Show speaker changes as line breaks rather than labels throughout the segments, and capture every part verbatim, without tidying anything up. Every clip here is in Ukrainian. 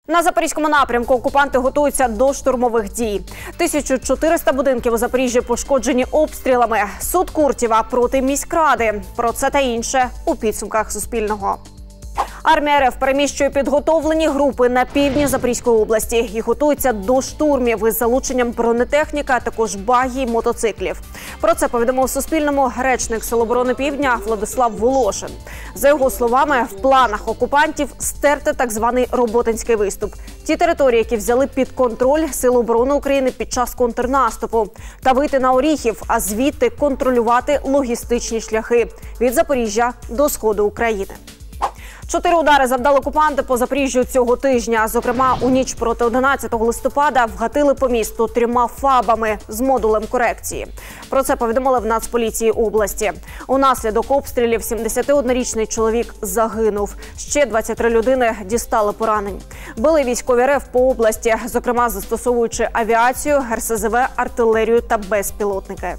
На Запорізькому напрямку окупанти готуються до штурмових дій. тисяча чотириста будинків у Запоріжжі пошкоджені обстрілами. Суд Куртєва проти міськради. Про це та інше у підсумках Суспільного. Армія РФ переміщує підготовлені групи на півдні Запорізької області і готується до штурмів із залученням бронетехніки, а також багі й мотоциклів. Про це повідомив Суспільному речник Сил оборони Півдня Владислав Волошин. За його словами, в планах окупантів стерти так званий Роботинський виступ. Ті території, які взяли під контроль Сил оборони України під час контрнаступу. Та вийти на Оріхів, а звідти контролювати логістичні шляхи від Запоріжжя до сходу України. Чотири удари завдали окупанти по Запоріжжю цього тижня. Зокрема, у ніч проти одинадцятого листопада вгатили по місту трьома фабами з модулем корекції. Про це повідомили в Нацполіції області. Унаслідок обстрілів сімдесятиоднорічний чоловік загинув. Ще двадцять три людини дістали поранень. Били військові РФ по області, зокрема застосовуючи авіацію, ер ес зе ве, артилерію та безпілотники.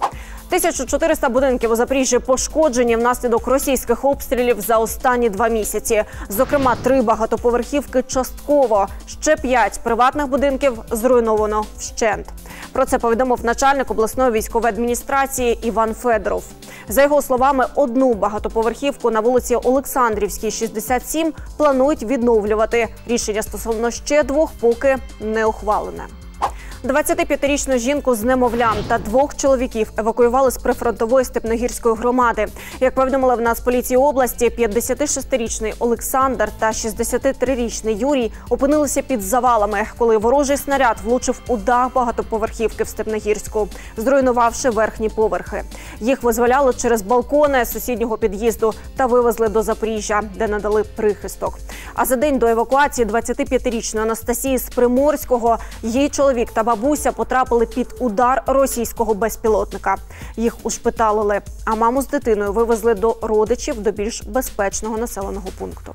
тисяча чотириста будинків у Запоріжжі пошкоджені внаслідок російських обстрілів за останні два місяці. Зокрема, три багатоповерхівки частково. Ще п'ять приватних будинків зруйновано вщент. Про це повідомив начальник обласної військової адміністрації Іван Федоров. За його словами, одну багатоповерхівку на вулиці Олександрівській, шістдесят сім, планують відновлювати. Рішення стосовно ще двох поки не ухвалене. двадцятип'ятирічну жінку з немовлям та двох чоловіків евакуювали з прифронтової Степногірської громади. Як повідомили в Нацполіції області, п'ятдесятишестирічний Олександр та шістдесятитрирічний Юрій опинилися під завалами, коли ворожий снаряд влучив у дах багатоповерхівки в Степногірську, зруйнувавши верхні поверхи. Їх визволяли через балкони сусіднього під'їзду та вивезли до Запоріжжя, де надали прихисток. А за день до евакуації двадцятип'ятирічної Анастасії з Приморського її чоловік та бабуся потрапили під удар російського безпілотника. Їх ушпиталили, а маму з дитиною вивезли до родичів до більш безпечного населеного пункту.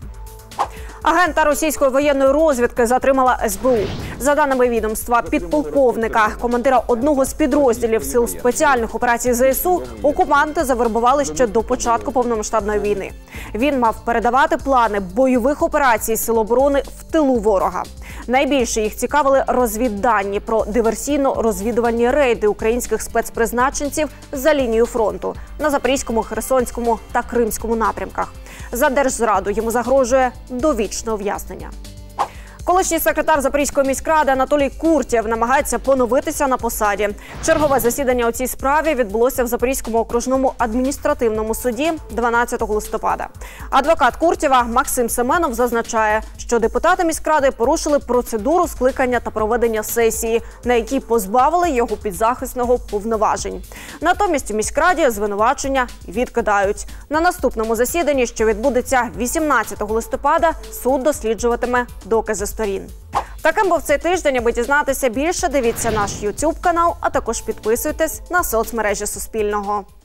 Агента російської воєнної розвідки затримала ес бе у. За даними відомства, підполковника, командира одного з підрозділів Сил спеціальних операцій зе ес у, окупанти завербували ще до початку повномасштабної війни. Він мав передавати плани бойових операцій Сил оборони в тилу ворога. Найбільше їх цікавили розвіддані про диверсійно-розвідувальні рейди українських спецпризначенців за лінією фронту на Запорізькому, Херсонському та Кримському напрямках. За держзраду йому загрожує довічне ув'язнення. Колишній секретар Запорізької міськради Анатолій Куртєв намагається поновитися на посаді. Чергове засідання у цій справі відбулося в Запорізькому окружному адміністративному суді дванадцятого листопада. Адвокат Куртєва Максим Семенов зазначає, що депутати міськради порушили процедуру скликання та проведення сесії, на якій позбавили його підзахисного повноважень. Натомість у міськраді звинувачення відкидають. На наступному засіданні, що відбудеться вісімнадцятого листопада, суд досліджуватиме докази сторін. Таким був цей тиждень. Аби дізнатися більше, дивіться наш ютуб канал, а також підписуйтесь на соцмережі Суспільного.